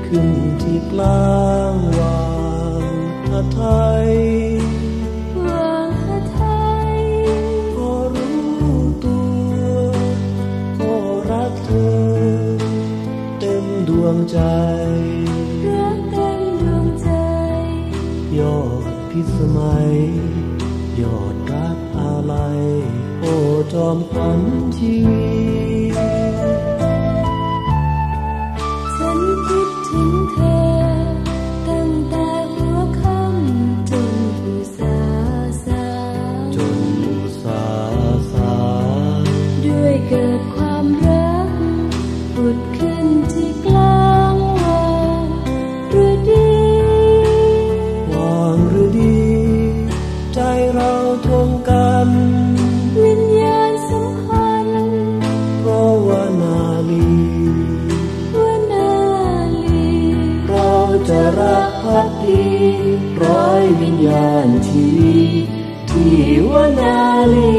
ขึ้นที่กลางวางหาไทยวางหาไทยพอรู้ตัวก็รักเธอเต็มดวงใจรักเต็มดวงใจยอดพิสมัยยอดรักอะไรโอ้จอมขวัญชีวิตฉันคิดถึงเธอตั้งแต่หัวค่ำจนผู้สาสางจนผู้สาสางด้วยเกิดความรักผุดขึ้นที่กลางวางฤดีวางฤดีใจเราตรงกันวิญญาณสัมพันธ์เพราะว่านาลีเราจะรักภักดีร้อยวิญญาณชีวิตที่วนาลี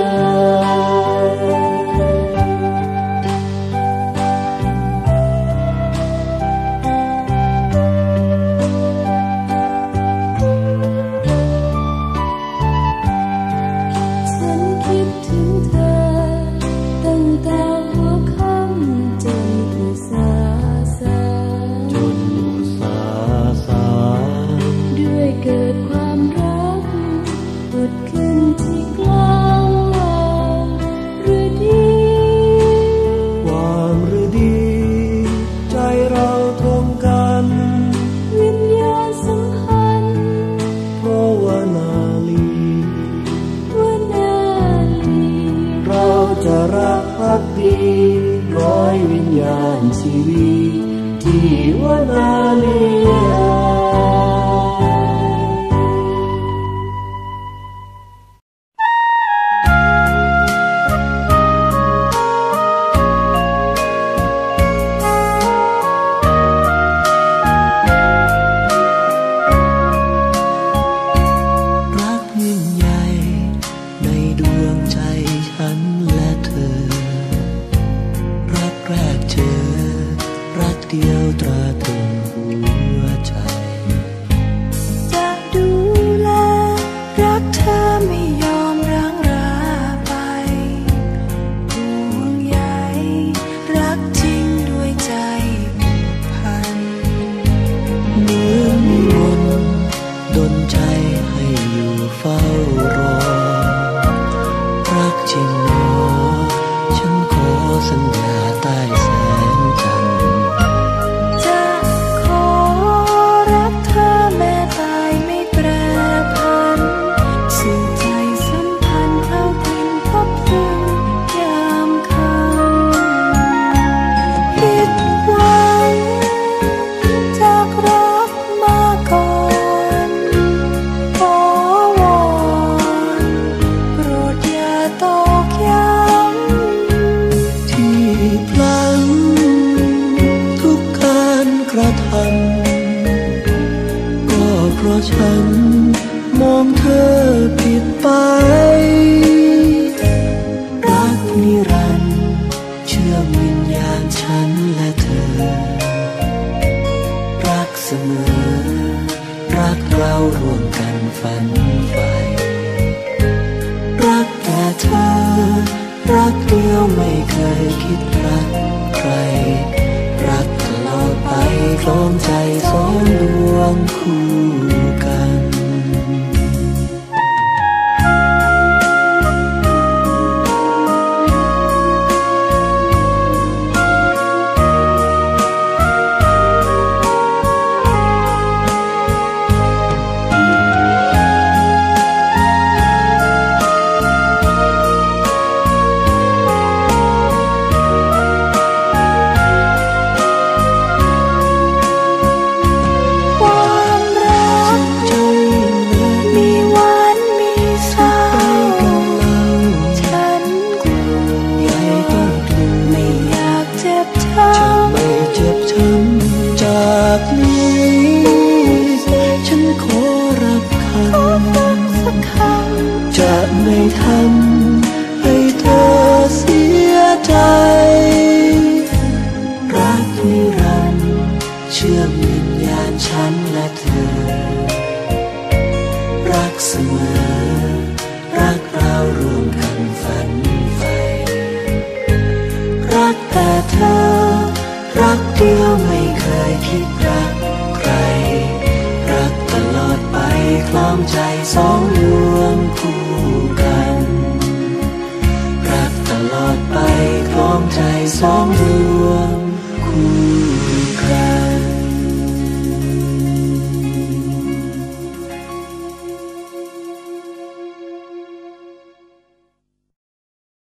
จะรักภักดีร้อยวิญญาณชีวิตที่วนาลีฉันมองเธอผิดไปรักนิรันดร์เชื่อมวิญญาณฉันและเธอรักเสมอรักเราร่วมกันฝันใฝ่รักแต่เธอรักเดียวไม่เคยคิดรักใครรักตลอดไปคล้องใจสองดวงคู่กัน ความรัสองดว